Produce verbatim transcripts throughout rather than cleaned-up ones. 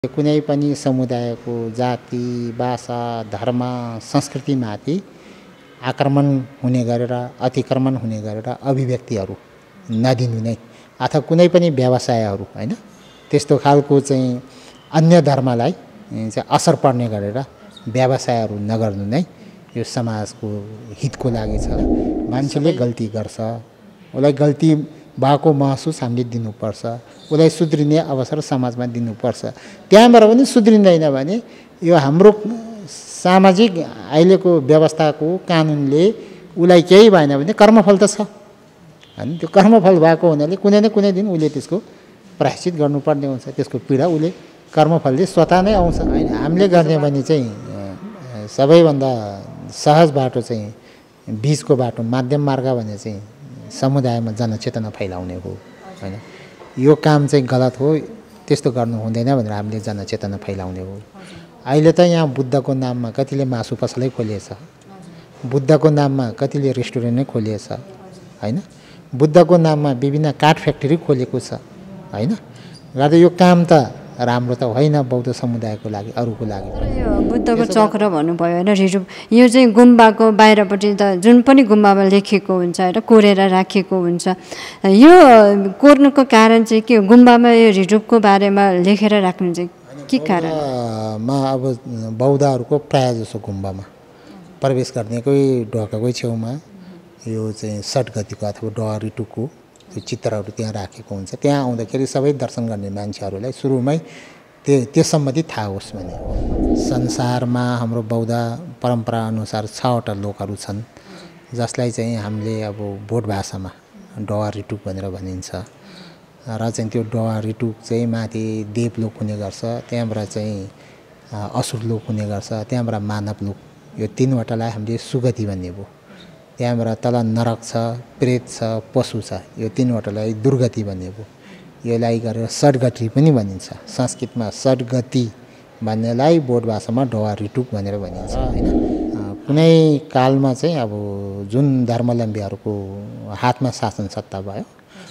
कुनै पनि समुदायको जाति, भाषा, धर्म, संस्कृतिमाथि आक्रमण हुने गरेर अतिक्रमण हुने गरेर अभिव्यक्तिहरू नदिनु नै अथवा कुनै पनि व्यवसायहरू हैन त्यस्तो खालको चाहिँ अन्य धर्मलाई चाहिँ असर पर्ने गरेर व्यवसायहरू नगर्नु नै यो समाजको हितको लागि छ। मान्छेले गल्ती गर्छ, उसलाई गल्ती भएको महसुस हामीले दिनुपर्छ, उसलाई सुध्रिने अवसर समाजमा दिनुपर्छ। त्यहाँबाट पनि सुध्रिँदैन भने यो हाम्रो सामाजिक अहिलेको व्यवस्थाको कानुनले उसलाई केही भएन भने कर्मफल त छ हैन। त्यो कर्मफल भएको हुनाले कुनै न कुनै दिन उसले त्यसको प्रायश्चित गर्नुपर्ने हुन्छ। त्यसको पीडा उसले कर्मफलले स्वतः नै आउँछ हैन। हामीले गर्ने भने चाहिँ सबैभन्दा सहज बाटो चाहिँ बीचको बाटो, माध्यम मार्ग भने चाहिँ समुदायमा जनचेतना फैलाउने हो हैन। यो काम चाहिँ गलत हो, त्यस्तो गर्नु हुँदैन भनेर हामीले जनचेतना फैलाउने हो। अहिले त यहाँ बुद्धको नाममा कतिले मासु पसलै खोलिएछ, बुद्धको नाममा कतिले रेस्टुरेन्ट नै खोलिएछ हैन। बुद्धको नाममा विभिन्न काठ फ्याक्ट्री खोलेको छ हैन। गर्दा यो काम त राम्रो त होइन बौद्ध समुदायको लागि, अरूको लागि। यो बुद्धको चक्र भन्नुभयो होइन, रिजुप यो चाहिँ गुम्बाको बाहिरपट्टि त जुन पनि गुम्बामा लेखेको हुन्छ होइन, कोरेर राखेको हुन्छ। यो कोर्नुको कारण चाहिँ के हो? गुम्बामा यो रिजुपको बारेमा लेखेर राख्नु चाहिँ के कारण? मा अब बौद्धहरूको प्रायः जसो गुम्बामा प्रवेश गर्नेकै ढोकाकै छेउमा यो चाहिँ सटगतिको अथवा डहरिटुको त्यो चित्रहरू त्यहाँ राखेको हुन्छ। त्यहाँ आउँदाखेरि सबै दर्शन गर्ने मान्छेहरूलाई सुरुमै त्यो त्यो सम्बन्धी थाहा होस् भने। संसारमा हाम्रो बौद्ध परम्परा अनुसार छवटा लोकहरू छन् जसलाई चाहिँ हामीले अब बोट भाषामा डहरिटुक भनेर भनिन्छ। र चाहिँ त्यो डहरिटुक चाहिँ माथि देवलोक हुने गर्छ, त्यहाँबाट चाहिँ असुर लोक हुने गर्छ, त्यहाँबाट मानव लोक। यो तीनवटालाई हामीले सुगति भन्ने भयो। त्यहाँबाट तल नरक छ, प्रेत छ, पशु छ। यो तीनवटालाई दुर्गति भन्ने भयो। यसलाई गरेर सद्गति पनि भनिन्छ। संस्कृतमा सद्गति भन्नेलाई बोट भाषामा डहरिटुक भनेर भनिन्छ हैन। कुनै कालमा चाहिँ अब जुन धर्मावलम्बीहरूको हातमा शासन सत्ता भयो,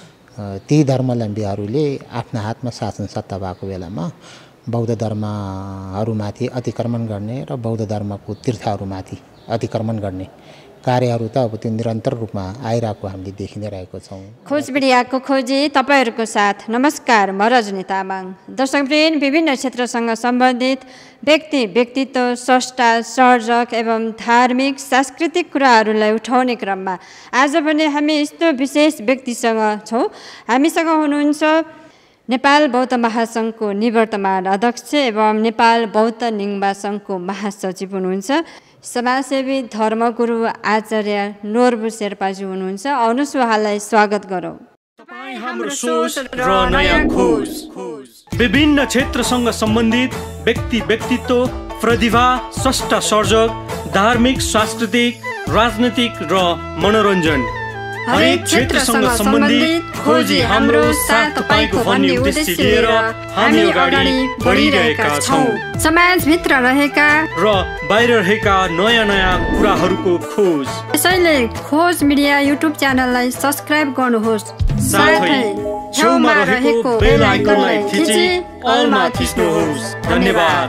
ती धर्मावलम्बीहरूले आफ्ना हातमा शासन सत्ता भएको बेलामा बौद्ध धर्महरूमाथि अतिक्रमण गर्ने र बौद्ध धर्मको तीर्थहरूमाथि अतिक्रमण गर्ने कार्यहरू त अब त्यो निरन्तर रूपमा आइरहेको हामीले देखि नै रहेको छौँ। खोज मिडियाको खोजी तपाईँहरूको साथ। नमस्कार, म रजनी तामाङ। दर्शकवृन्द, विभिन्न क्षेत्रसँग सम्बन्धित व्यक्ति, व्यक्तित्व, स्रष्टा, सर्जक एवं धार्मिक सांस्कृतिक कुराहरूलाई उठाउने क्रममा आज पनि हामी यस्तो विशेष व्यक्तिसँग छौँ। हामीसँग हुनुहुन्छ नेपाल बौद्ध महासङ्घको निवर्तमान अध्यक्ष एवं नेपाल बौद्ध निङ्बा सङ्घको महासचिव हुनुहुन्छ समाजसेवी धर्मगुरु आचार्य नोर्बु शेर्पाजी हुनुहुन्छ। आउनुहोस् उहाँलाई स्वागत गरौँ। तपाईं हाम्रो सोच र नयाँ खोज। विभिन्न क्षेत्रसँग सम्बन्धित व्यक्ति, व्यक्तित्व, प्रतिभा, स्रष्टा, सर्जक, धार्मिक, सांस्कृतिक, राजनीतिक र मनोरञ्जन हरेक क्षेत्रसँग सम्बन्धित खोजी हाम्रो साथ तपाईको भन्ने उद्देश्य लिएर हामी अगाडि बढिरहेका छौँ। समाजभित्र रहेका र बाहिर रहेका नयाँ नयाँ कुराहरूको खोज। यसैले खोज मिडिया युट्युब च्यानललाई सब्स्क्राइब गर्नुहोस्, साथै छेउमा रहेको बेल आइकनलाई थिची अलमा थिच्नुहोस्। धन्यवाद।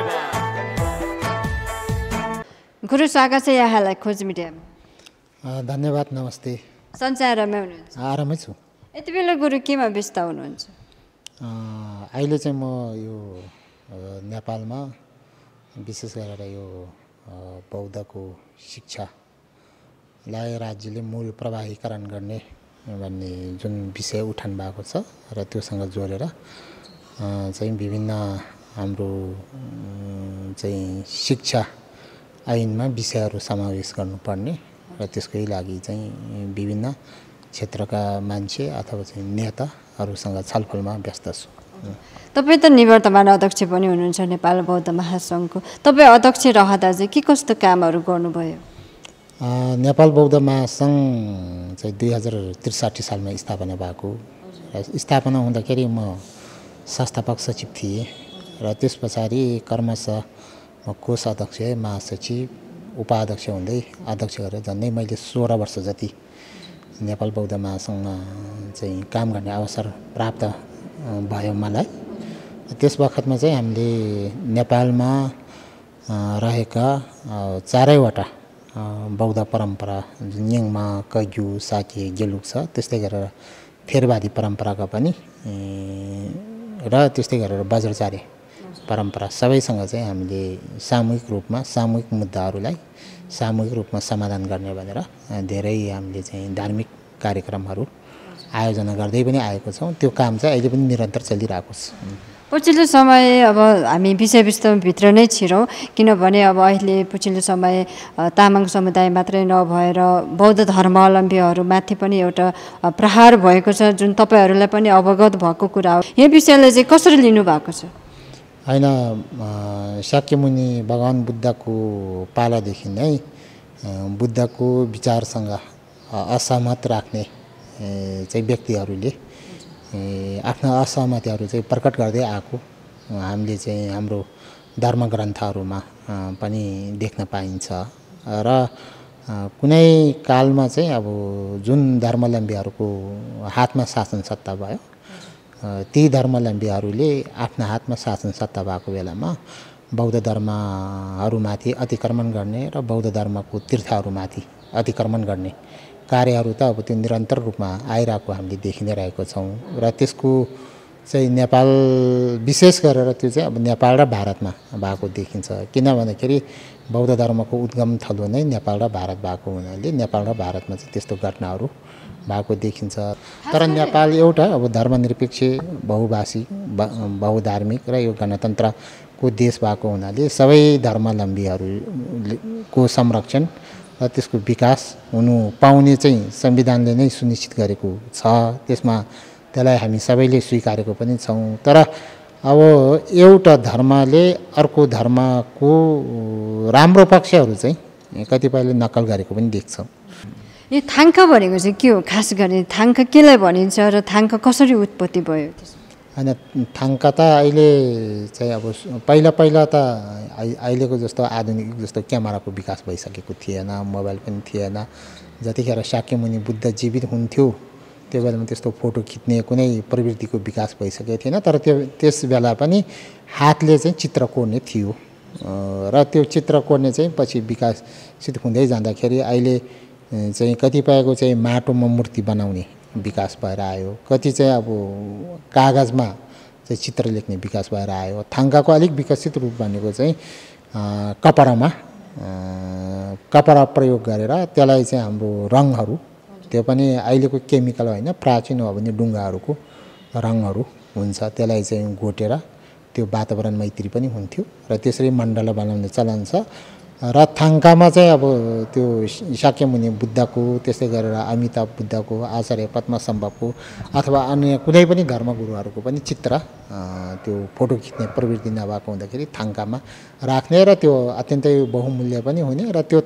गुरु स्वागत छ यहाँलाई खोज मिडियामा। धन्यवाद, नमस्ते। सञ्चार आरामै हुनुहुन्छ? आरामै छु। यति बेला गुरु केमा व्यस्त हुनुहुन्छ? अहिले चाहिँ म यो नेपालमा विशेष गरेर यो बौद्धको शिक्षालाई राज्यले मूल प्रवाहीकरण गर्ने भन्ने जुन विषय उठान भएको छ र त्योसँग जोडेर चाहिँ विभिन्न हाम्रो चाहिँ शिक्षा ऐनमा विषयहरू समावेश गर्नुपर्ने र त्यसकै लागि चाहिँ विभिन्न क्षेत्रका मान्छे अथवा चाहिँ नेताहरूसँग छलफलमा व्यस्त छु। तपाईँ त निवर्तमान अध्यक्ष पनि हुनुहुन्छ नेपाल बौद्ध महासङ्घको। तपाईँ अध्यक्ष रहँदा चाहिँ के कस्तो कामहरू गर्नुभयो? नेपाल बौद्ध महासङ्घ चाहिँ दुई हजार त्रिसाठी सालमा स्थापना भएको। स्थापना हुँदाखेरि म संस्थापक सचिव थिएँ र त्यस पछाडि क्रमशः म कोष अध्यक्ष, महासचिव, उपाध्यक्ष हुँदै अध्यक्ष गरेर झन्डै मैले सोह्र वर्ष जति नेपाल बौद्ध महासङ्घमा चाहिँ काम गर्ने अवसर प्राप्त भयो मलाई। त्यस बखतमा चाहिँ हामीले नेपालमा रहेका चारैवटा बौद्ध परम्परा न्याङमा, कग्यु, साके, गेलुक छ, त्यस्तै गरेर फेरवादी परम्पराका पनि र त्यस्तै गरेर वज्राचार्य परम्परा सबैसँग चाहिँ हामीले सामूहिक रूपमा सामूहिक मुद्दाहरूलाई सामूहिक रूपमा समाधान गर्ने भनेर धेरै हामीले चाहिँ धार्मिक कार्यक्रमहरू आयोजना गर्दै पनि आएको छौँ। त्यो काम चाहिँ अहिले पनि निरन्तर चलिरहेको छ। पछिल्लो समय अब हामी विषयवस्तुभित्र नै छिरौँ, किनभने अब अहिले पछिल्लो समय तामाङ समुदाय मात्रै नभएर बौद्ध धर्मावलम्बीहरूमाथि पनि एउटा प्रहार भएको छ, जुन तपाईँहरूलाई पनि अवगत भएको कुरा हो। यो विषयलाई चाहिँ कसरी लिनुभएको छ? होइन, शाक्यमुनि भगवान बुद्धको पालादेखि नै बुद्धको विचारसँग असहमत राख्ने चाहिँ व्यक्तिहरूले आफ्ना असहमतिहरू चाहिँ प्रकट गर्दै आएको हामीले चाहिँ हाम्रो धर्मग्रन्थहरूमा पनि देख्न पाइन्छ। र कुनै कालमा चाहिँ अब जुन धर्मावलम्बीहरूको हातमा शासन सत्ता भयो, ती धर्मावलम्बीहरूले आफ्ना हातमा शासन सत्ता भएको बेलामा बौद्ध धर्महरूमाथि अतिक्रमण गर्ने र बौद्ध धर्मको तीर्थहरूमाथि अतिक्रमण गर्ने कार्यहरू त अब त्यो निरन्तर रूपमा आइरहेको हामीले देखि नै रहेको छौँ। र त्यसको चाहिँ नेपाल विशेष गरेर त्यो चाहिँ अब नेपाल र भारतमा भएको देखिन्छ। किन भन्दाखेरि बौद्ध धर्मको उद्गम थलो नै नेपाल र भारत भएको हुनाले नेपाल र भारतमा चाहिँ त्यस्तो घटनाहरू भएको देखिन्छ। तर नेपाल एउटा अब धर्मनिरपेक्ष, बहुभाषी, बहुधार्मिक र यो गणतन्त्रको देश भएको हुनाले सबै धर्मावलम्बीहरूको संरक्षण र त्यसको विकास हुनु पाउने चाहिँ संविधानले नै सुनिश्चित गरेको छ। त्यसमा त्यसलाई हामी सबैले स्वीकारेको पनि छौँ। तर अब एउटा धर्मले अर्को धर्मको राम्रो पक्षहरू चाहिँ कतिपयले नक्कल गरेको पनि देख्छौँ। यो थाङ्का भनेको चाहिँ के हो? खास गरी थाङ्का केलाई भनिन्छ र थाङ्का कसरी उत्पत्ति भयो? होइन, थाङ्का त अहिले चाहिँ अब पहिला पहिला त अहिलेको जस्तो आधुनिक जस्तो क्यामेराको विकास भइसकेको थिएन, मोबाइल पनि थिएन। जतिखेर शाक्यमुनि बुद्ध जीवित हुन्थ्यो त्यो बेलामा त्यस्तो फोटो खिच्ने कुनै प्रवृत्तिको विकास भइसकेको थिएन। तर त्यो त्यस बेला पनि हातले चाहिँ चित्र कोर्ने थियो र त्यो चित्र कोर्ने चाहिँ पछि विकासित हुँदै जाँदाखेरि अहिले चाहिँ कतिपयको चाहिँ माटोमा मूर्ति बनाउने विकास भएर आयो, कति चाहिँ अब कागजमा चाहिँ चित्र लेख्ने विकास भएर आयो। थाङ्काको अलिक विकसित रूप भनेको चाहिँ कपडामा कपडा प्रयोग गरेर त्यसलाई चाहिँ हाम्रो रङहरू, त्यो पनि अहिलेको केमिकल होइन, प्राचीन हो भने ढुङ्गाहरूको रङहरू हुन्छ, त्यसलाई चाहिँ घोटेर त्यो वातावरण मैत्री पनि हुन्थ्यो र त्यसरी मण्डला बनाउने चलन छ। र थाङ्कामा चाहिँ अब त्यो शाक्यमुनि बुद्धको, त्यस्तै गरेर अमिताभ बुद्धको, आचार्य पद्मसम्भवको अथवा अन्य कुनै पनि धर्मगुरुहरूको पनि चित्र त्यो फोटो खिच्ने प्रवृत्ति नभएको हुँदाखेरि थाङ्कामा राख्ने र त्यो अत्यन्तै बहुमूल्य पनि हुने र त्यो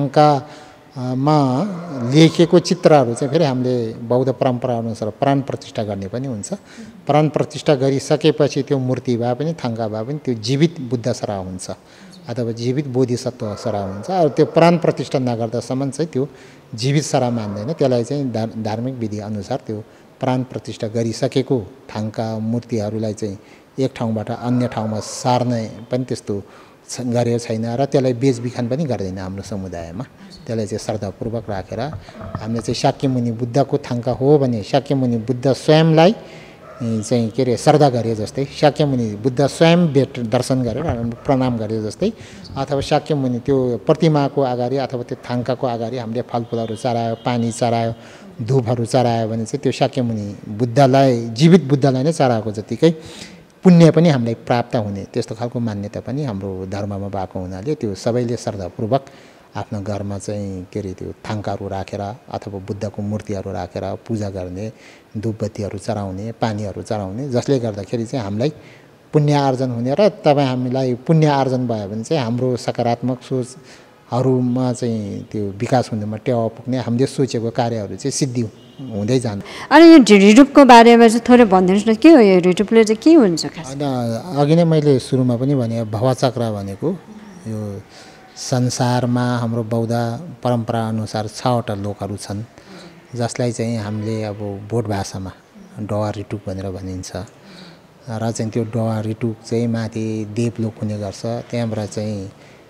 थाङ्कामा लेखेको चित्रहरू चाहिँ फेरि हामीले बौद्ध परम्परा अनुसार प्राण प्रतिष्ठा गर्ने पनि हुन्छ। प्राण प्रतिष्ठा गरिसकेपछि त्यो मूर्ति भए पनि थाङ्का भए पनि त्यो जीवित बुद्ध सरह हुन्छ अथवा जीवित बोधिसत्व सरह हुन्छ। अब त्यो प्राण प्रतिष्ठा नगर्दासम्म चाहिँ त्यो जीवित सरह मान्दैन। त्यसलाई चाहिँ धार्मिक विधि अनुसार त्यो प्राण प्रतिष्ठा गरिसकेको थाङ्का मूर्तिहरूलाई चाहिँ एक ठाउँबाट अन्य ठाउँमा सार्ने पनि त्यस्तो गरेको छैन र त्यसलाई बेचबिखन पनि गर्दैन हाम्रो समुदायमा। त्यसलाई चाहिँ श्रद्धापूर्वक राखेर हामीले चाहिँ शाक्यमुनि बुद्धको थाङ्का हो भने शाक्यमुनि बुद्ध स्वयंलाई चाहिँ के अरे श्रद्धा गरे जस्तै, शाक्यमुनि बुद्ध स्वयं भेट दर्शन गरेर प्रणाम गरे जस्तै, अथवा शाक्यमुनि त्यो प्रतिमाको अगाडि अथवा त्यो थाङ्काको अगाडि हामीले फलफुलहरू चढायो, पानी चढायो, धुपहरू चढायो भने चाहिँ त्यो शाक्यमुनि बुद्धलाई, जीवित बुद्धलाई नै चढाएको जतिकै पुण्य पनि हामीलाई प्राप्त हुने त्यस्तो खालको मान्यता पनि हाम्रो धर्ममा भएको हुनाले त्यो सबैले श्रद्धापूर्वक आफ्नो घरमा चाहिँ के अरे त्यो थाङ्काहरू राखेर अथवा बुद्धको मूर्तिहरू राखेर पूजा गर्ने, धुपबत्तीहरू चढाउने, पानीहरू चढाउने, जसले गर्दाखेरि चाहिँ हामीलाई पुण्य आर्जन हुने र तपाईँ हामीलाई पुण्य आर्जन भयो भने चाहिँ हाम्रो सकारात्मक सोचहरूमा चाहिँ त्यो विकास हुनेमा टेवा पुग्ने, हामीले सोचेको कार्यहरू चाहिँ सिद्धि हुँदै जान्छ। अनि यो ढिढिढुपको बारेमा चाहिँ थोरै भनिदिनुहोस् न, के हो यो ढिढिढुपले चाहिँ के हुन्छ खास? होइन, अघि नै मैले सुरुमा पनि भने भवचक्र भनेको यो संसारमा हाम्रो बौद्ध परम्परा अनुसार छवटा लोकहरू छन् जसलाई चाहिँ हामीले अब बोट भाषामा डवा रिटुक भनेर भनिन्छ र चाहिँ त्यो डवा रिटुक चाहिँ माथि देवलोक हुने गर्छ, त्यहाँबाट चाहिँ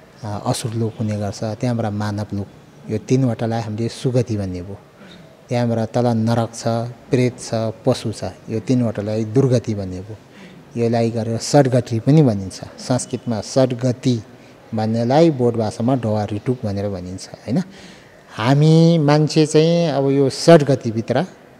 असुरलोक हुने गर्छ, त्यहाँबाट मानवलोक, यो तीनवटालाई हामीले सुगति भन्ने भयो। त्यहाँबाट तल नरक छ, प्रेत छ, पशु छ, यो तीनवटालाई दुर्गति भन्ने भयो। यसलाई गरेर सद्गति पनि भनिन्छ। संस्कृतमा सद्गति भन्नेलाई बोध भाषामा डवा रिटुक भनेर भनिन्छ हैन। हामी मान्छे चाहिँ अब यो सद्गतिभित्र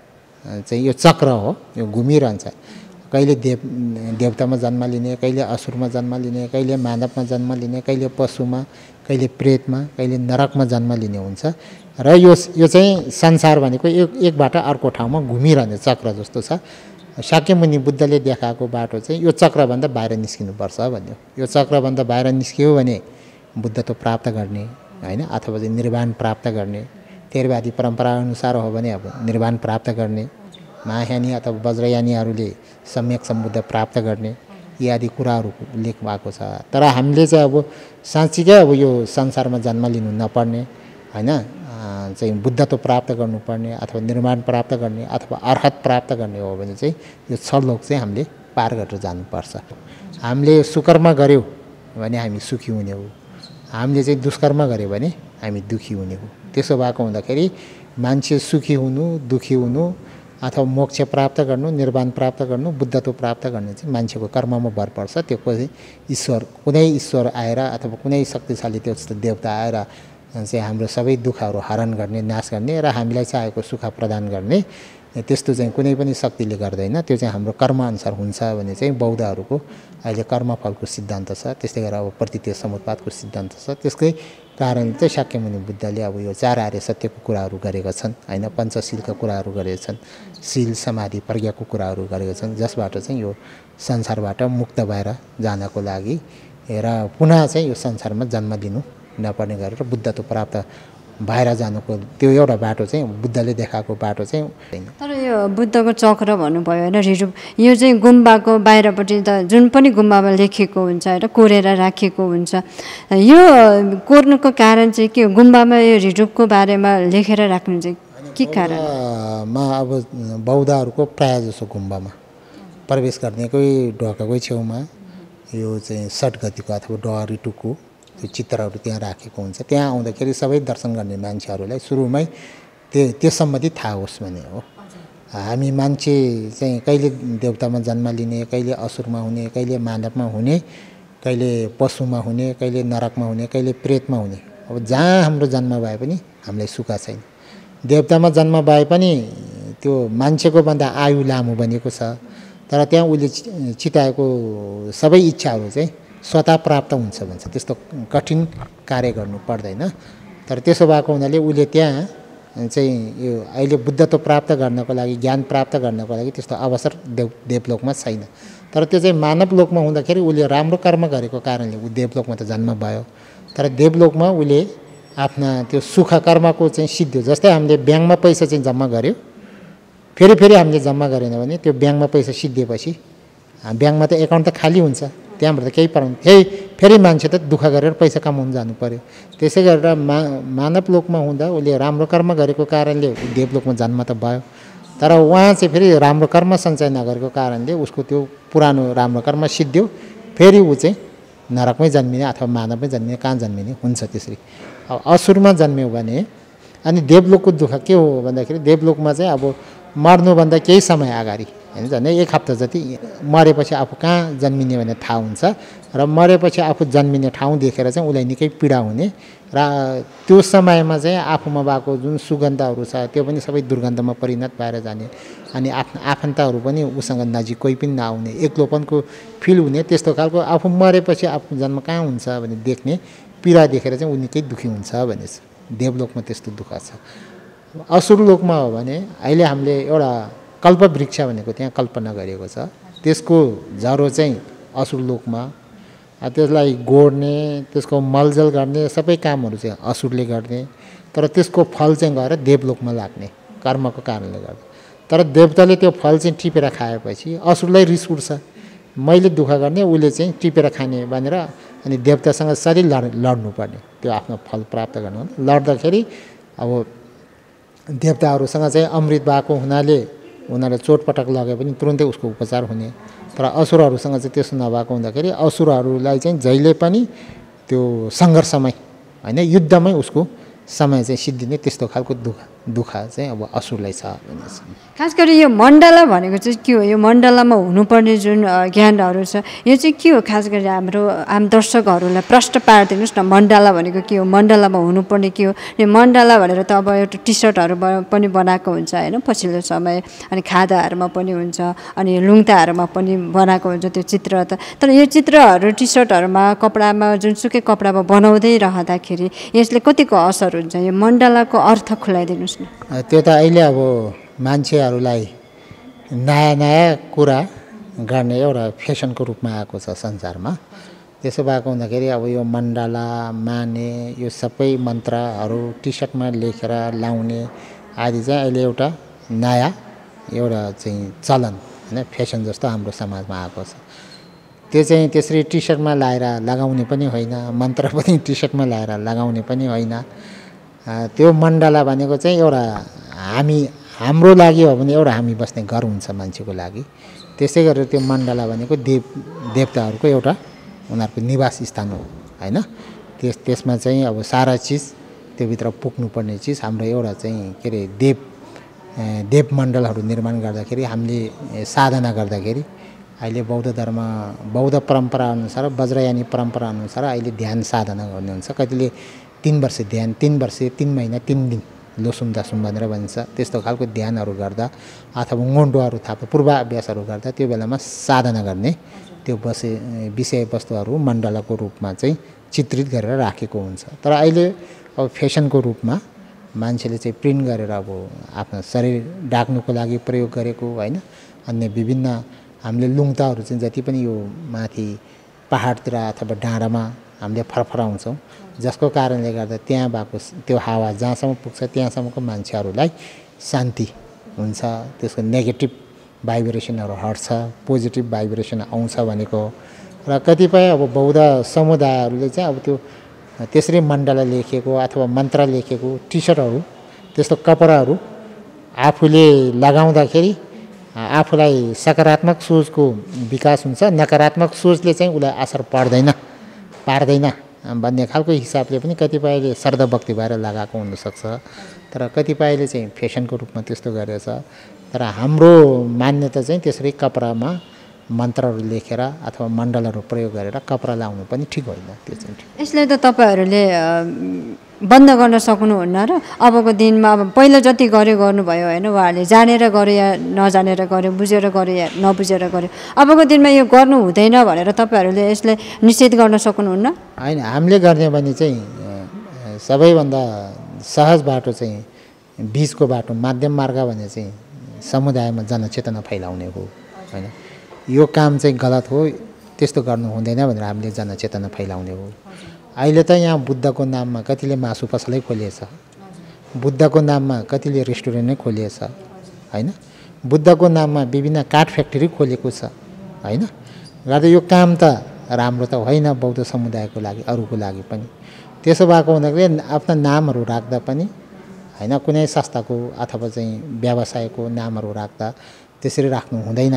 चाहिँ यो चक्र हो, यो घुमिरहन्छ। कहिले देव देवतामा जन्म लिने, कहिले असुरमा जन्म लिने, कहिले मानवमा जन्म लिने, कहिले पशुमा, कहिले प्रेतमा, कहिले नरकमा जन्म लिने हुन्छ। र यो यो चाहिँ संसार भनेको एक एकबाट अर्को ठाउँमा घुमिरहने चक्र जस्तो छ। शाक्यमुनि बुद्धले देखाएको बाटो चाहिँ यो चक्रभन्दा बाहिर निस्किनुपर्छ भन्यो। यो चक्रभन्दा बाहिर निस्कियो भने बुद्धत्व प्राप्त गर्ने हैन, अथवा चाहिँ निर्वाण प्राप्त गर्ने। थेरवादी परम्परा अनुसार हो भने अब निर्वाण प्राप्त गर्ने, महायानी अथवा वज्रयानीहरूले सम्यक सम्बुद्ध प्राप्त गर्ने, यी आदि कुराहरू लेख भएको छ। तर हामीले चाहिँ अब साँच्चीकै अब यो संसारमा जन्म लिनु नपर्ने हैन, चाहिँ बुद्धत्व प्राप्त गर्नुपर्ने अथवा निर्माण प्राप्त गर्ने अथवा अर्हत प्राप्त गर्ने हो भने चाहिँ यो छ लोक चाहिँ हामीले पार गरेर जानुपर्छ। हामीले सुकर्म गर्यौँ भने हामी सुखी हुने हो, हामीले चाहिँ दुष्कर्म गर्यो भने हामी दुखी हुने हो। त्यसो भएको हुँदाखेरि मान्छे सुखी हुनु, दुखी हुनु अथवा मोक्ष प्राप्त गर्नु, निर्वाण प्राप्त गर्नु, बुद्धत्व प्राप्त गर्ने चाहिँ मान्छेको कर्ममा भर पर्छ। त्यो कुनै ईश्वर कुनै ईश्वर आएर अथवा कुनै शक्तिशाली त्यस्तो देवता आएर चाहिँ हाम्रो सबै दुःखहरू हरण गर्ने, नाश गर्ने र हामीलाई चाहेको सुख प्रदान गर्ने त्यस्तो चाहिँ कुनै पनि शक्तिले गर्दैन। त्यो चाहिँ हाम्रो कर्मअनुसार हुन्छ भने चाहिँ बौद्धहरूको अहिले कर्मफलको सिद्धान्त छ। त्यस्तै गरेर अब प्रतित्व समुत्पादको सिद्धान्त छ। त्यसकै कारण चाहिँ शाक्यमुनि बुद्धले अब यो चार आर्य सत्यको कुराहरू गरेका छन् हैन, पञ्चशीलका कुराहरू गरेका छन्, शील समाधि प्रज्ञाको कुराहरू गरेका छन्, जसबाट चाहिँ यो संसारबाट मुक्त भएर जानको लागि र पुनः चाहिँ यो संसारमा जन्म लिनु नपर्ने गरेर बुद्धत्व प्राप्त भएर जानुको त्यो एउटा बाटो चाहिँ बुद्धले देखाएको बाटो चाहिँ होइन। तर यो बुद्धको चक्र भन्नुभयो होइन, रिजुप, यो चाहिँ गुम्बाको बाहिरपट्टि त जुन पनि गुम्बामा लेखेको हुन्छ होइन, कोरेर राखेको हुन्छ, यो कोर्नुको कारण चाहिँ के? गुम्बामा यो रिजुपको बारेमा लेखेर राख्नु चाहिँ के कारण? मा अब बौद्धहरूको प्रायः जसो गुम्बामा प्रवेश गर्नेकै ढोकाकै छेउमा यो चाहिँ सद्गतिको अथवा डवा रिटुकको त्यो चित्रहरू त्यहाँ राखेको हुन्छ। त्यहाँ आउँदाखेरि सबै दर्शन गर्ने मान्छेहरूलाई सुरुमै त्यो त्यो सम्बन्धी थाहा होस् भन्ने हो। हामी मान्छे चाहिँ कहिले देवतामा जन्म लिने, कहिले असुरमा हुने, कहिले मानवमा हुने, कहिले पशुमा हुने, कहिले नरकमा हुने, कहिले प्रेतमा हुने। अब जहाँ हाम्रो जन्म भए पनि हामीलाई सुख छैन। देवतामा जन्म भए पनि त्यो मान्छेको भन्दा आयु लामो बनेको छ, तर त्यहाँ उसले चिताएको सबै इच्छाहरू चाहिँ स्वतः प्राप्त हुन्छ भन्छ। त्यस्तो कठिन कार्य गर्नु पर्दैन। तर त्यसो भएको हुनाले उसले त्यहाँ चाहिँ यो अहिले बुद्धत्व प्राप्त गर्नको लागि, ज्ञान प्राप्त गर्नको लागि त्यस्तो अवसर देव देवलोकमा छैन। तर त्यो चाहिँ मानव लोकमा हुँदाखेरि उसले राम्रो कर्म गरेको कारणले ऊ देवलोकमा त जन्म भयो। तर देवलोकमा उसले आफ्ना त्यो सुख कर्मको चाहिँ सिद्धियो। जस्तै हामीले ब्याङ्कमा पैसा चाहिँ जम्मा गऱ्यो, फेरि फेरि हामीले जम्मा गरेन भने त्यो ब्याङ्कमा पैसा सिद्धिएपछि ब्याङ्कमा त एकाउन्ट त खाली हुन्छ, त्यहाँबाट त केही पर्दैन। फेरि फेरि मान्छे त दुःख गरेर पैसा कमाउनु जानु पर्यो। त्यसै गरेर मा मानव लोकमा हुँदा उसले राम्रो कर्म गरेको कारणले देवलोकमा जन्म त भयो। तर उहाँ चाहिँ फेरि राम्रो कर्म सञ्चय नगरेको कारणले उसको त्यो पुरानो राम्रो कर्म सिद्धियो, फेरि ऊ चाहिँ नरकमै जन्मिने अथवा मानवमै जन्मिने, कहाँ जन्मिने हुन्छ। त्यसरी अब असुरमा जन्मियो भने अनि देवलोकको दुःख के हो भन्दाखेरि देवलोकमा चाहिँ अब मर्नुभन्दा केही समय अगाडि होइन, झन् एक हप्ता जति मरेपछि आफू कहाँ जन्मिने भने थाहा हुन्छ र मरेपछि आफू जन्मिने ठाउँ देखेर चाहिँ उसलाई निकै पीडा हुने र त्यो समयमा चाहिँ आफूमा भएको जुन सुगन्धहरू छ त्यो पनि सबै दुर्गन्धमा परिणत भएर जाने, अनि आफ्नो आफन्तहरू पनि उसँग नजिक कोही पनि नआउने, एक्लोपनको फिल हुने। त्यस्तो खालको आफू मरेपछि आफू जन्म कहाँ हुन्छ भने देख्ने पीडा देखेर चाहिँ ऊ निकै दुःखी हुन्छ भनेछ। देवलोकमा त्यस्तो दुःख छ। असुर लोकमा हो भने अहिले हामीले एउटा कल्पवृक्ष भनेको त्यहाँ कल्पना गरिएको छ। त्यसको जरो चाहिँ असुर लोकमा, त्यसलाई गोड्ने, त्यसको मलजल गर्ने सबै कामहरू चाहिँ असुरले गर्ने। तर त्यसको फल चाहिँ गएर देवलोकमा लाग्ने कर्मको कारणले गर्दा। तर देवताले त्यो फल चाहिँ टिपेर खाएपछि असुरलाई रिस उठ्छ, मैले दुःख गर्ने उसले चाहिँ टिपेर खाने भनेर, अनि देवतासँग सधैँ लड लड्नुपर्ने त्यो आफ्नो फल प्राप्त गर्नु। लड्दाखेरि अब देवताहरूसँग चाहिँ अमृत भएको हुनाले उनीहरूले चोटपटक लगे पनि तुरुन्तै उसको उपचार हुने। तर असुरहरूसँग चाहिँ त्यसो नभएको हुँदाखेरि असुरहरूलाई चाहिँ जहिले पनि त्यो सङ्घर्षमै होइन युद्धमै उसको समय चाहिँ सिद्धिने त्यस्तो खालको दुःख दुःख चाहिँ अब असुरलाई छ। खास गरी यो मण्डला भनेको चाहिँ के हो? यो मण्डलामा हुनुपर्ने जुन ज्ञानहरू छ यो चाहिँ के हो? खास गरी हाम्रो आम दर्शकहरूलाई प्रश्न पारिदिनुहोस् न, मण्डला भनेको के हो, मण्डलामा हुनुपर्ने के हो? यो मण्डला भनेर त अब एउटा टी सर्टहरू पनि बनाएको हुन्छ होइन पछिल्लो समय, अनि खादाहरूमा पनि हुन्छ, अनि लुङ्ताहरूमा पनि बनाएको हुन्छ त्यो चित्र त। तर यो चित्रहरू टी सर्टहरूमा कपडामा जुनसुकै कपडामा बनाउँदै रहँदाखेरि यसले कतिको असर हुन्छ? यो मण्डलाको अर्थ खुलाइदिनुहोस् न। त्यो त अहिले अब मान्छेहरूलाई नयाँ नयाँ कुरा गर्ने एउटा फेसनको रूपमा आएको छ संसारमा। त्यसो भएको हुँदाखेरि अब यो मण्डला माने यो सबै मन्त्रहरू टी सर्टमा लेखेर लाउने आदि चाहिँ अहिले एउटा नयाँ एउटा चाहिँ चलन होइन फेसन जस्तो हाम्रो समाजमा आएको छ। त्यो चाहिँ त्यसरी टी सर्टमा लाएर लगाउने पनि होइन, मन्त्र पनि टी सर्टमा लाएर लगाउने पनि होइन। त्यो मण्डला भनेको चाहिँ एउटा हामी हाम्रो लागि हो भने एउटा हामी बस्ने घर हुन्छ मान्छेको लागि। त्यसै गरेर त्यो मण्डला भनेको देव देवताहरूको एउटा उनीहरूको निवास स्थान हो होइन। त्यस त्यसमा चाहिँ अब सारा चिज त्योभित्र पुग्नुपर्ने चिज हाम्रो एउटा चाहिँ के अरे देव देव मण्डलहरू निर्माण गर्दाखेरि हामीले साधना गर्दाखेरि अहिले बौद्ध धर्म बौद्ध परम्परा अनुसार वज्रयानी परम्परा अनुसार अहिले ध्यान साधना गर्ने हुन्छ। कतिले तीन वर्ष ध्यान, तीन वर्ष तीन महिना तीन दिन लोसुम दासुम भनेर भन्छ, त्यस्तो खालको ध्यानहरू गर्दा अथवा गोन्डोहरू थाप्दा पूर्वाभ्यासहरू गर्दा त्यो बेलामा साधना गर्ने त्यो बसे विषयवस्तुहरू मण्डलाको रूपमा चाहिँ चित्रित गरेर राखेको हुन्छ। तर अहिले अब फेसनको रूपमा मान्छेले चाहिँ प्रिन्ट गरेर अब आफ्नो शरीर ढाक्नुको लागि प्रयोग गरेको होइन। अन्य विभिन्न हामीले लुङ्ताहरू चाहिँ जति पनि यो माथि पहाडतिर अथवा डाँडामा हामीले फरफराउँछौँ, जसको कारणले गर्दा त्यहाँ भएको त्यो हावा जहाँसम्म पुग्छ त्यहाँसम्मको मान्छेहरूलाई शान्ति हुन्छ, त्यसको नेगेटिभ भाइब्रेसनहरू हट्छ, पोजिटिभ भाइब्रेसन आउँछ भनेको। र कतिपय अब बौद्ध समुदायहरूले चाहिँ अब त्यो त्यसरी मण्डला लेखेको अथवा मन्त्र लेखेको टी सर्टहरू त्यस्तो कपडाहरू आफूले लगाउँदाखेरि आफूलाई सकारात्मक सोचको विकास हुन्छ, नकारात्मक सोचले चाहिँ उसलाई असर पर्दैन पार्दैन भन्ने खालको हिसाबले पनि कतिपयले श्रद्धाभक्ति भएर लगाएको हुनसक्छ। तर कतिपयले चाहिँ फेसनको रूपमा त्यस्तो गरेछ। तर हाम्रो मान्यता चाहिँ त्यसरी कपडामा मन्त्रहरू लेखेर अथवा मण्डलहरू प्रयोग गरेर कपडा लाउनु पनि ठिक होइन। त्यो चाहिँ ठिक। यसले त तपाईँहरूले बन्द गर्न सक्नुहुन्न र अबको दिनमा अब पहिला जति गर्यो गर्नुभयो होइन, उहाँहरूले जानेर गर्यो या नजानेर गर्यो, बुझेर गर्यो या नबुझेर गर्यो, अबको दिनमा यो गर्नु हुँदैन भनेर तपाईँहरूले यसले निषेध गर्न सक्नुहुन्न? होइन, हामीले गर्ने भने चाहिँ सबैभन्दा सहज बाटो चाहिँ बिचको बाटो माध्यम मार्ग भने चाहिँ समुदायमा जनचेतना फैलाउने हो होइन। यो काम चाहिँ गलत हो, त्यस्तो गर्नु हुँदैन भनेर हामीले जनचेतना फैलाउने हो। अहिले त यहाँ बुद्धको नाममा कतिले मासु पसलै खोलिएछ, बुद्धको नाममा कतिले रेस्टुरेन्ट नै खोलिएछ होइन, बुद्धको नाममा विभिन्न काठ फ्याक्ट्री खोलेको छ होइन। गर्दा यो काम त राम्रो त होइन बौद्ध समुदायको लागि, अरूको लागि पनि। त्यसो भएको हुँदाखेरि आफ्ना नामहरू राख्दा पनि होइन, कुनै संस्थाको अथवा चाहिँ व्यवसायको नामहरू राख्दा त्यसरी राख्नु हुँदैन।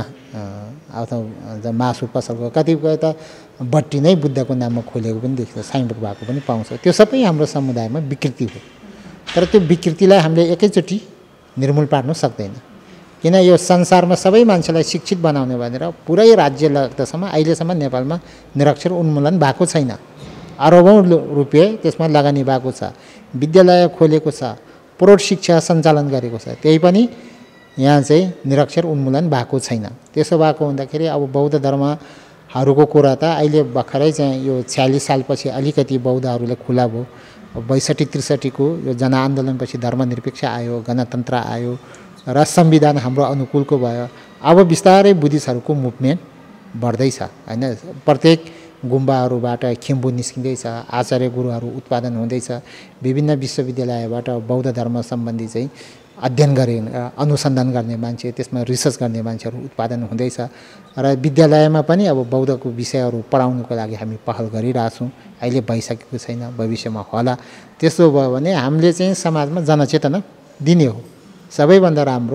अथवा मासु पसलको कतिपय त बट्टी नै बुद्धको नाममा खोलेको पनि देखिन्छ, साइनबोर्ड भएको पनि पाउँछ। त्यो सबै हाम्रो समुदायमा विकृति हो। तर त्यो विकृतिलाई हामीले एकैचोटि निर्मूल पार्नु सक्दैन, किन यो संसारमा सबै मान्छेलाई शिक्षित बनाउने भनेर पुरै राज्य लाग्दासम्म अहिलेसम्म नेपालमा निरक्षर उन्मूलन भएको छैन। अरबौँ रुपियाँ त्यसमा लगानी भएको छ, विद्यालय खोलेको छ, प्रौढ शिक्षा सञ्चालन गरेको छ, त्यही पनि यहाँ चाहिँ निरक्षर उन्मूलन भएको छैन। त्यसो भएको हुँदाखेरि अब बौद्ध धर्महरूको कुरा त अहिले भर्खरै चाहिँ यो छ्यालिस सालपछि अलिकति बौद्धहरूले खुला भयो। बैसठी त्रिसठीको यो जनआन्दोलनपछि धर्मनिरपेक्ष आयो, गणतन्त्र आयो र संविधान हाम्रो अनुकूलको भयो। अब बिस्तारै बुद्धिस्टहरूको मुभमेन्ट बढ्दैछ होइन। प्रत्येक गुम्बाहरूबाट खिम्बु निस्किँदैछ, आचार्य गुरुहरू उत्पादन हुँदैछ, विभिन्न विश्वविद्यालयबाट बौद्ध धर्म सम्बन्धी चाहिँ अध्ययन गर्ने अनुसन्धान गर्ने मान्छे, त्यसमा रिसर्च गर्ने मान्छेहरू उत्पादन हुँदैछ। र विद्यालयमा पनि अब बौद्धको विषयहरू पढाउनुको लागि हामी पहल गरिरहेछौँ। अहिले भइसकेको छैन, भविष्यमा होला। त्यसो भयो भने हामीले चाहिँ समाजमा जनचेतना दिने हो। सबैभन्दा राम्रो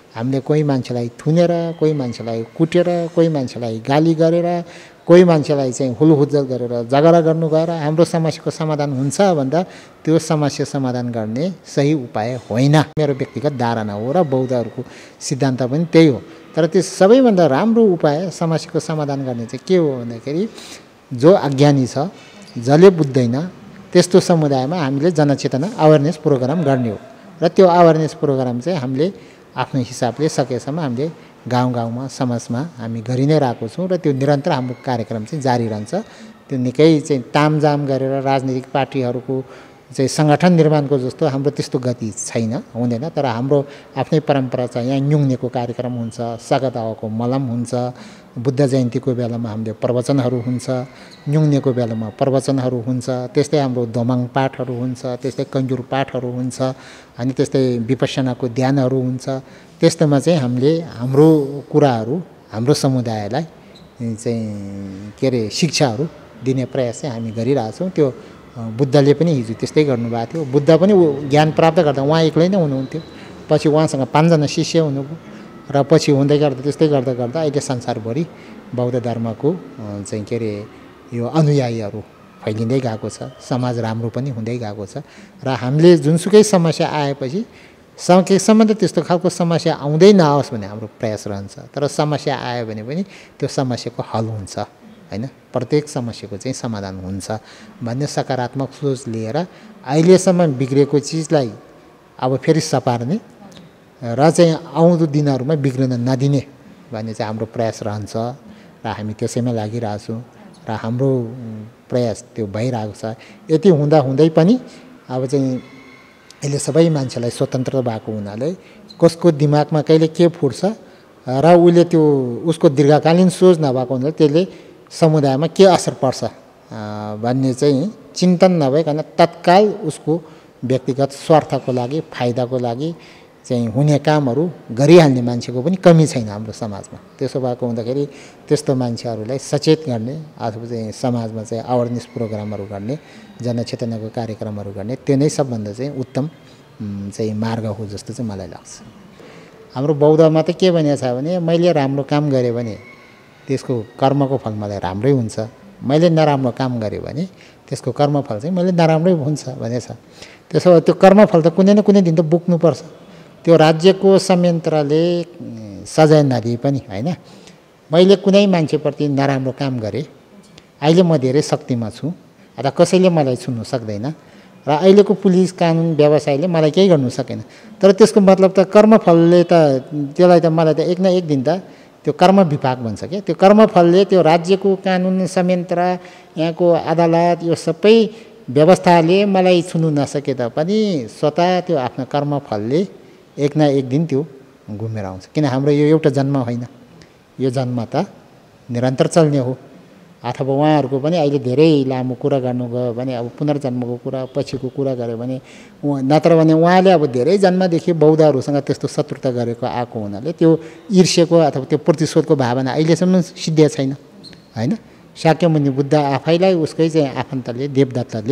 हामीले कोही मान्छेलाई थुनेर, कोही मान्छेलाई कुटेर, कोही मान्छेलाई गाली गरेर, कोही मान्छेलाई चाहिँ हुलहुज्जल गरेर झगडा गर्नु गएर हाम्रो समस्याको समाधान हुन्छ भन्दा त्यो समस्या समाधान गर्ने सही उपाय होइन, मेरो व्यक्तिगत धारणा हो र बौद्धहरूको सिद्धान्त पनि त्यही हो। तर त्यो सबैभन्दा राम्रो उपाय समस्याको समाधान गर्ने चाहिँ के हो भन्दाखेरि जो अज्ञानी छ, जसले बुझ्दैन, त्यस्तो समुदायमा हामीले जनचेतना अवेरनेस प्रोग्राम गर्ने हो र त्यो अवेरनेस प्रोग्राम चाहिँ हामीले आफ्नो हिसाबले सकेसम्म हामीले गाउँ गाउँमा समाजमा हामी गरि नै रहेको छौँ र त्यो निरन्तर हाम्रो कार्यक्रम चाहिँ जारी रहन्छ। त्यो निकै चाहिँ तामझाम गरेर राजनीतिक पार्टीहरूको चाहिँ सङ्गठन निर्माणको जस्तो हाम्रो त्यस्तो गति छैन, हुँदैन। तर हाम्रो आफ्नै परम्परा छ। यहाँ न्युङ्नेको कार्यक्रम हुन्छ, सगदावाको मलम हुन्छ, बुद्ध जयन्तीको बेलामा हामीले प्रवचनहरू हुन्छ, न्युङ्नेको बेलामा प्रवचनहरू हुन्छ, त्यस्तै हाम्रो दोमाङ पाठहरू हुन्छ, त्यस्तै कन्जुर पाठहरू हुन्छ, अनि त्यस्तै विपश्यनाको ध्यानहरू हुन्छ। त्यस्तोमा चाहिँ हामीले हाम्रो कुराहरू हाम्रो समुदायलाई चाहिँ के अरे शिक्षाहरू दिने प्रयास चाहिँ हामी गरिरहेछौँ। त्यो बुद्धले पनि हिजो त्यस्तै गर्नुभएको थियो। बुद्ध पनि ज्ञान प्राप्त गर्दा उहाँ एक्लै नै हुनुहुन्थ्यो, पछि उहाँसँग पाँचजना शिष्य हुनुभयो र पछि हुँदै गर्दा त्यस्तै गर्दा गर्दा अहिले संसारभरि बौद्ध धर्मको चाहिँ के अरे यो अनुयायीहरू फैलिँदै गएको छ, समाज राम्रो पनि हुँदै गएको छ। र हामीले जुनसुकै समस्या आएपछि सकेसम्म त त्यस्तो खालको समस्या आउँदै नआओस् भन्ने हाम्रो प्रयास रहन्छ। तर समस्या आयो भने पनि त्यो समस्याको हल हुन्छ, होइन, प्रत्येक समस्याको चाहिँ समाधान हुन्छ भन्ने सकारात्मक सोच लिएर अहिलेसम्म बिग्रेको चिजलाई अब फेरि सपार्ने र चाहिँ आउँदो दिनहरूमा बिग्रन नदिने भन्ने चाहिँ हाम्रो प्रयास रहन्छ र हामी त्यसैमा लागिरहेछौँ र हाम्रो प्रयास त्यो भइरहेको छ। यति हुँदा हुँदै पनि अब चाहिँ अहिले सबै मान्छेलाई स्वतन्त्र भएको हुनाले कसको दिमागमा कहिले के फुट्छ र उसले त्यो उसको दीर्घकालीन सोच नभएको हुनाले त्यसले समुदायमा के असर पर्छ भन्ने चाहिँ चिन्तन नभइकन तत्काल उसको व्यक्तिगत स्वार्थको लागि, फाइदाको लागि चाहिँ हुने कामहरू गरिहाल्ने मान्छेको पनि कमी छैन हाम्रो समाजमा। त्यसो भएको हुँदाखेरि त्यस्तो मान्छेहरूलाई सचेत गर्ने अथवा चाहिँ समाजमा चाहिँ अवेरनेस प्रोग्रामहरू गर्ने, जनचेतनाको कार्यक्रमहरू गर्ने, त्यो नै सबभन्दा चाहिँ उत्तम चाहिँ मार्ग हो जस्तो चाहिँ मलाई लाग्छ। हाम्रो बौद्धमा त के भनिएको छ भने मैले राम्रो काम गरेँ भने त्यसको कर्मको फल मलाई राम्रै हुन्छ, मैले नराम्रो काम गरेँ भने त्यसको कर्मफल चाहिँ मैले नराम्रै हुन्छ भनेछ। त्यसो भए त्यो कर्मफल त कुनै न कुनै दिन त बोक्नुपर्छ। त्यो राज्यको संयन्त्रले सजाय नदिए पनि, होइन, मैले कुनै मान्छेप्रति नराम्रो काम गरेँ, अहिले म धेरै शक्तिमा छु र कसैले मलाई छुनु सक्दैन र अहिलेको पुलिस कानुन व्यवसायले मलाई केही गर्नु सकेन। तर त्यसको मतलब त कर्मफलले त त्यसलाई त मलाई त एक न एक दिन त त्यो कर्म विपाक भन्छ क्या। त्यो कर्मफलले त्यो राज्यको कानुन संयन्त्र, यहाँको अदालत, यो सबै व्यवस्थाले मलाई छुनु नसके तापनि स्वतः त्यो आफ्नो कर्मफलले एक न एक दिन त्यो घुमेर आउँछ। किन हाम्रो यो एउटा जन्म होइन, यो जन्म त निरन्तर चल्ने हो। अथवा उहाँहरूको पनि अहिले धेरै लामो कुरा गर्नु गयो भने अब पुनर्जन्मको कुरा, पछिको कुरा गऱ्यो भने नत्र भने उहाँले अब धेरै जन्मदेखि बौद्धहरूसँग त्यस्तो शत्रुता गरेको आएको हुनाले त्यो ईर्ष्यको अथवा त्यो प्रतिशोधको भावना अहिलेसम्म सिद्धिएको छैन, होइन। शाक्यमुनि बुद्ध आफैलाई उसकै चाहिँ आफन्तले देवदत्तले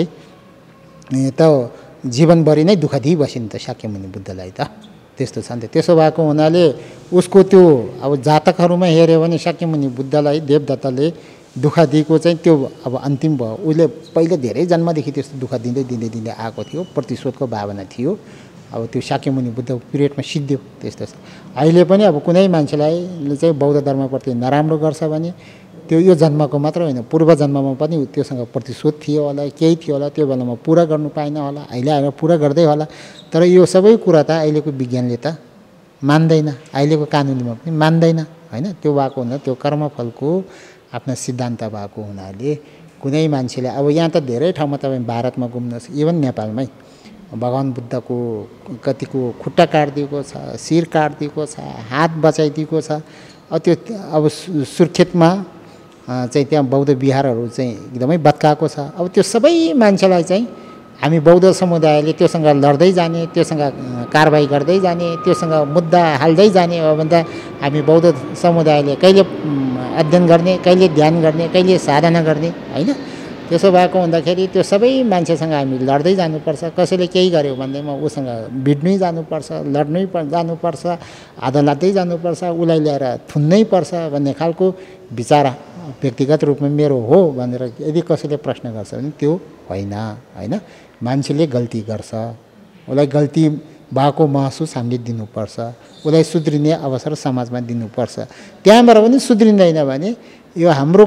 त जीवनभरि नै दुःख दिइबस्यो नि त शाक्यमुनि बुद्धलाई त, त्यस्तो छ नि त। त्यसो भएको हुनाले उसको त्यो अब जातकहरूमा हेऱ्यो भने शाक्यमुनि बुद्धलाई देवदत्तले दुःख दिएको चाहिँ त्यो अब अन्तिम भयो। उसले पहिले धेरै जन्मदेखि त्यस्तो दुःख दिँदै दिँदै दिँदै आएको थियो, प्रतिशोधको भावना थियो। अब त्यो शाक्यमुनि बुद्ध पिरियडमा सिद्धियो। त्यस्तो छ। अहिले पनि अब कुनै मान्छेलाई चाहिँ बौद्ध धर्मप्रति नराम्रो गर्छ भने त्यो यो जन्मको मात्र होइन, पूर्व जन्ममा पनि त्योसँग प्रतिशोध थियो होला, केही थियो होला, त्यो बेलामा पुरा गर्नु पाएन होला, अहिले आएर पुरा गर्दै होला। तर यो सबै कुरा त अहिलेको विज्ञानले त मान्दैन, अहिलेको कानुनमा पनि मान्दैन, होइन। त्यो भएको हुँदा त्यो कर्मफलको आफ्नो सिद्धान्त भएको हुनाले कुनै मान्छेले अब यहाँ त धेरै ठाउँमा तपाईँ भारतमा घुम्नुहोस्, इभन नेपालमै भगवान् बुद्धको कतिको खुट्टा काटिदिएको छ, शिर काटिदिएको छ, हात बचाइदिएको छ। अब त्यो अब सुर्खेतमा चाहिँ त्यहाँ बौद्ध विहारहरू चाहिँ एकदमै भत्काएको छ। अब त्यो सबै मान्छेलाई चाहिँ हामी बौद्ध समुदायले त्योसँग लड्दै जाने, त्योसँग कारबाही गर्दै जाने, त्योसँग मुद्दा हाल्दै जाने हो भने त हामी बौद्ध समुदायले कहिले अध्ययन गर्ने, कहिले ध्यान गर्ने, कहिले साधना गर्ने, होइन। त्यसो भएको हुँदाखेरि त्यो सबै मान्छेसँग हामी लड्दै जानुपर्छ। कसैले केही गर्यो भनेदेखि उसँग भिड्नै जानुपर्छ, लड्नै जानुपर्छ, अदालतै जानुपर्छ, उसलाई ल्याएर थुन्नै पर्छ भन्ने खालको विचार व्यक्तिगत रूपमा मेरो हो भनेर यदि कसैले प्रश्न गर्छ भने त्यो होइन होइन। मान्छेले गल्ती गर्छ, उसलाई गल्ती भएको महसुस हामीले दिनुपर्छ, उसलाई सुध्रिने अवसर समाजमा दिनुपर्छ। त्यहाँबाट पनि सुध्रिँदैन भने यो हाम्रो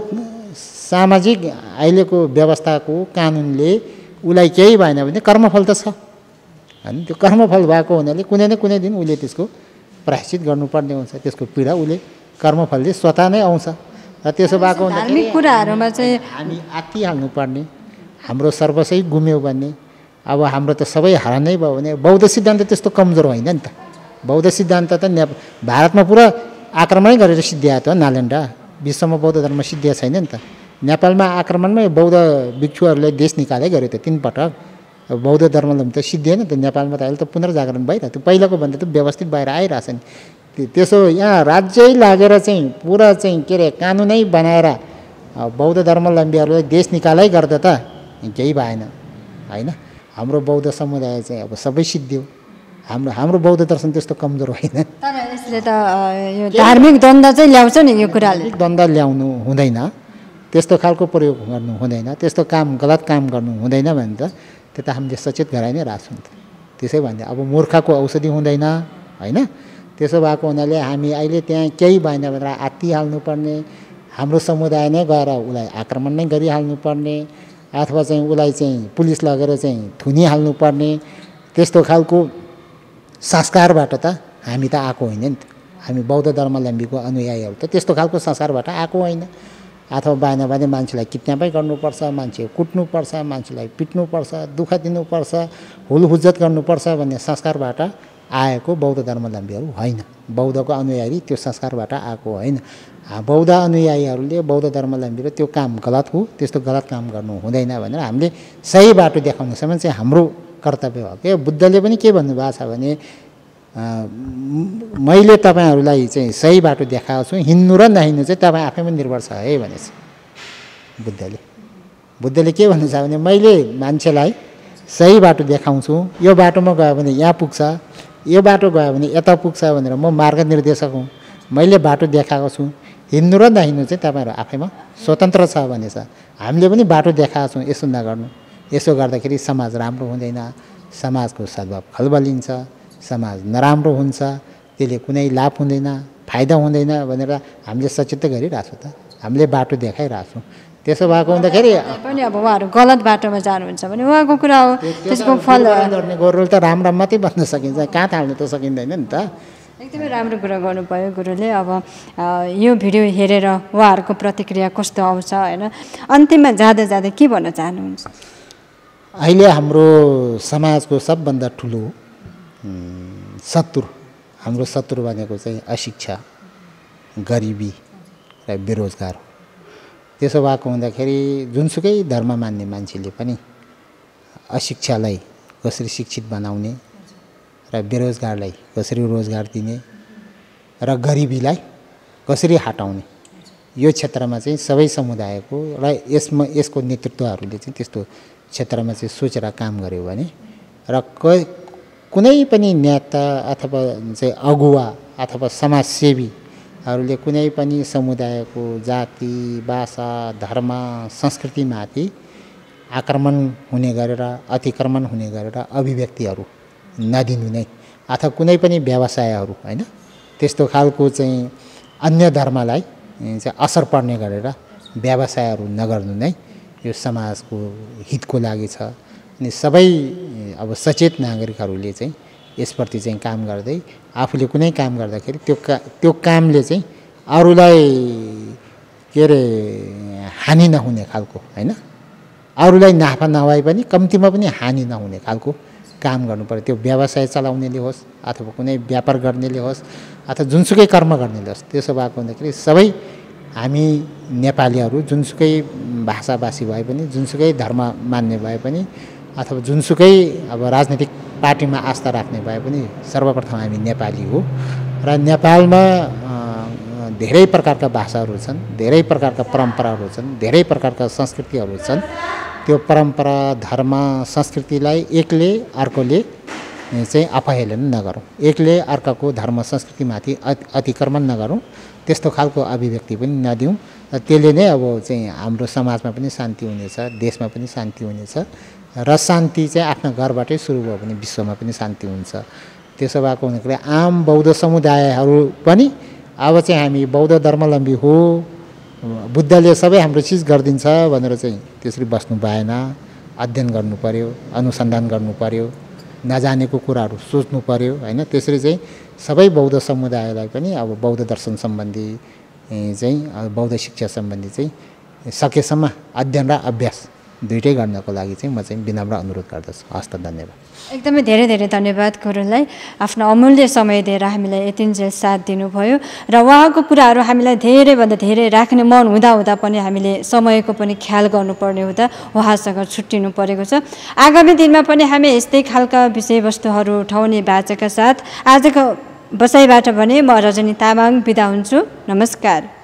सामाजिक अहिलेको व्यवस्थाको कानुनले उसलाई केही भएन भने कर्मफल त छ होइन। त्यो कर्मफल भएको हुनाले कुनै न कुनै दिन उसले त्यसको प्रायश्चित गर्नुपर्ने हुन्छ। त्यसको पीडा उसले कर्मफलले स्वतः नै आउँछ। र त्यसो भएको धार्मिक कुराहरूमा चाहिँ हामी आत्तिहाल्नुपर्ने, हाम्रो सर्वस्वै गुम्यो भने अब हाम्रो त सबै हरानै भयो भने बौद्ध सिद्धान्त त्यस्तो कमजोर होइन नि त। बौद्ध सिद्धान्त त ने भारतमा पुरा आक्रमणै गरेर सिद्ध्यायो त नालन्दा। विश्वमा बौद्ध धर्म सिद्धिया छैन नि त। नेपालमा आक्रमणमै बौद्ध भिक्षुहरूले देश निकालै गऱ्यो त तीन पटक। बौद्ध धर्मले त सिद्धिएन त नेपालमा त अहिले त पुनर्जागरण भइरहेको थियो। पहिलाको भन्दा त व्यवस्थित भएर आइरहेछ नि। त्यसो यहाँ राज्यै लागेर चाहिँ पुरा चाहिँ के अरे कानुनै बनाएर बौद्ध धर्मावलम्बीहरूले देश निकालै गर्दा त केही भएन होइन। हाम्रो बौद्ध समुदाय चाहिँ अब सबै सिद्धियो। हाम्रो हाम्रो बौद्ध दर्शन त्यस्तो कमजोर होइन। तर यसले त यो धार्मिक द्वन्द्व चाहिँ ल्याउँछ नि यो कुराले। द्वन्द्व ल्याउनु हुँदैन, त्यस्तो खालको प्रयोग गर्नु हुँदैन, त्यस्तो काम गलत काम गर्नु हुँदैन भने त त्यो त हामीले सचेत गराइ नै रहेछौँ त। त्यसै भने अब मूर्खको औषधि हुँदैन होइन। त्यसो भएको हुनाले हामी अहिले त्यहाँ केही भएन भनेर आत्तिहाल्नुपर्ने, हाम्रो समुदाय नै गएर उसलाई आक्रमण नै गरिहाल्नुपर्ने अथवा चाहिँ उसलाई चाहिँ पुलिस लगेर चाहिँ थुनिहाल्नुपर्ने त्यस्तो खालको संस्कारबाट त हामी त आएको होइन नि त। हामी बौद्ध धर्मावलम्बीको अनुयायीहरू त त्यस्तो खालको संस्कारबाट आएको होइन। अथवा भएन भने मान्छेलाई किडन्यापै गर्नुपर्छ, मान्छे कुट्नुपर्छ, मान्छेलाई पिट्नुपर्छ, दुःख दिनुपर्छ, हुलहुज्जत गर्नुपर्छ भन्ने संस्कारबाट आएको बौद्ध धर्मावलम्बीहरू होइन। बौद्धको अनुयायी त्यो संस्कारबाट आएको होइन। बौद्ध अनुयायीहरूले बौद्ध धर्मावलम्बीले त्यो काम गलत हो, त्यस्तो गलत काम गर्नु हुँदैन भनेर हामीले सही बाटो देखाउनुसम्म चाहिँ हाम्रो कर्तव्य हो। के बुद्धले पनि के भन्नुभएको छ भने मैले तपाईँहरूलाई चाहिँ सही बाटो देखाएको छु, हिँड्नु र नहिँड्नु चाहिँ तपाईँ आफैमा निर्भर छ है भनेछ बुद्धले। बुद्धले के भन्नु छ भने मैले मान्छेलाई सही बाटो देखाउँछु, यो बाटोमा गयो भने यहाँ पुग्छ, यो बाटो गयो भने यता पुग्छ भनेर म मार्ग निर्देशक हुँ। मैले बाटो देखाएको छु, हिँड्नु र नहिँड्नु चाहिँ तपाईँहरू आफैमा स्वतन्त्र छ भनेछ। हामीले पनि बाटो देखाएको छौँ, यसो नगर्नु, यसो गर्दाखेरि समाज राम्रो हुँदैन, समाजको सद्भाव खलबलिन्छ, समाज नराम्रो हुन्छ, त्यसले कुनै लाभ हुँदैन, फाइदा हुँदैन भनेर हामीले सचेत गरिरहेछौँ त। हामीले बाटो देखाइरहेछौँ। त्यसो भएको हुँदाखेरि पनि अब उहाँहरू गलत बाटोमा जानुहुन्छ भने उहाँको कुरा हो, त्यसको फल गर्ने गोरुले त राम राम मात्रै भन्न सकिन्छ, कहाँ थाल्नु त सकिँदैन नि त। एकदमै राम्रो कुरा गर्नुभयो गुरुले। अब यो भिडियो हेरेर उहाँहरूको प्रतिक्रिया कस्तो आउँछ होइन। अन्तिममा जाँदा जाँदै के भन्न चाहनुहुन्छ? अहिले हाम्रो समाजको सबभन्दा ठुलो शत्रु, हाम्रो शत्रु भनेको चाहिँ अशिक्षा, गरिबी र बेरोजगार हो। त्यसो भएको हुँदाखेरि जुनसुकै धर्म मान्ने मान्छेले पनि अशिक्षालाई कसरी शिक्षित बनाउने र बेरोजगारलाई कसरी रोजगार दिने र गरिबीलाई कसरी हटाउने, यो क्षेत्रमा चाहिँ सबै समुदायको र यसमा यसको नेतृत्वहरूले चाहिँ त्यस्तो क्षेत्रमा चाहिँ सोचेर काम गर्यो भने र क कुनै पनि नेता अथवा चाहिँ अगुवा अथवा समाजसेवीहरूले कुनै पनि समुदायको जाति, भाषा, धर्म, संस्कृतिमाथि आक्रमण हुने गरेर अतिक्रमण हुने गरेर अभिव्यक्तिहरू नदिनु नै अथवा कुनै पनि व्यवसायहरू होइन त्यस्तो खालको चाहिँ अन्य धर्मलाई चाहिँ असर पर्ने गरेर व्यवसायहरू नगर्नु नै यो समाजको हितको लागि छ। अनि सबै अब सचेत नागरिकहरूले चाहिँ यसप्रति चाहिँ काम गर्दै आफूले कुनै काम गर्दाखेरि त्यो का त्यो कामले चाहिँ अरूलाई के अरे हानि नहुने खालको होइन, अरूलाई नाफा नभए पनि कम्तीमा पनि हानि नहुने खालको काम गर्नु पर्यो। त्यो व्यवसाय चलाउनेले होस् अथवा कुनै व्यापार गर्नेले होस् अथवा जुनसुकै कर्म गर्नेले होस्। त्यसो भएको हुँदाखेरि सबै हामी नेपालीहरू जुनसुकै भाषाभाषी भए पनि, जुनसुकै धर्म मान्ने भए पनि अथवा जुनसुकै अब राजनीतिक पार्टीमा आस्था राख्ने भए पनि सर्वप्रथम हामी नेपाली हो र नेपालमा धेरै प्रकारका भाषाहरू छन्, धेरै प्रकारका परम्पराहरू छन्, धेरै प्रकारका संस्कृतिहरू छन्। त्यो परम्परा, धर्म, संस्कृतिलाई एकले अर्कोले चाहिँ अपहेलन नगरौँ, एकले अर्काको धर्म संस्कृतिमाथि अतिक्रमण नगरौँ, त्यस्तो खालको अभिव्यक्ति पनि नदिउँ। त्यसले नै अब चाहिँ हाम्रो समाजमा पनि शान्ति हुनेछ, देशमा पनि शान्ति हुनेछ र शान्ति चाहिँ आफ्नो घरबाटै सुरु भयो भने विश्वमा पनि शान्ति हुन्छ। त्यसो भएको हुनाले आम बौद्ध समुदायहरू पनि अब चाहिँ हामी बौद्ध धर्मावलम्बी हो, बुद्धले सबै हाम्रो चिज गरिदिन्छ भनेर चाहिँ त्यसरी बस्नु भएन। अध्ययन गर्नु पर्यो, अनुसन्धान गर्नु पर्यो, नजानेको कुराहरू सोच्नु पर्यो हैन। त्यसरी चाहिँ सबै बौद्ध समुदायलाई पनि अब बौद्ध दर्शन सम्बन्धी चाहिँ बौद्ध शिक्षा सम्बन्धी चाहिँ सकेसम्म अध्ययन र अभ्यास दुइटै गर्नको लागि चाहिँ म चाहिँ विनम्र अनुरोध गर्दछु। हस् त, धन्यवाद। एकदमै धेरै धेरै धन्यवाद गुरुलाई, आफ्नो अमूल्य समय दिएर हामीलाई यतिन्जेल साथ दिनुभयो र उहाँको कुराहरू हामीलाई धेरैभन्दा धेरै राख्ने मन हुँदा हुँदा पनि हामीले समयको पनि ख्याल गर्नुपर्ने हुँदा उहाँसँग छुट्टिनु परेको छ। आगामी दिनमा पनि हामी यस्तै खालका विषयवस्तुहरू उठाउने बाचाका साथ आजको बसाइबाट भने म रजनी तामाङ बिदा हुन्छु। नमस्कार।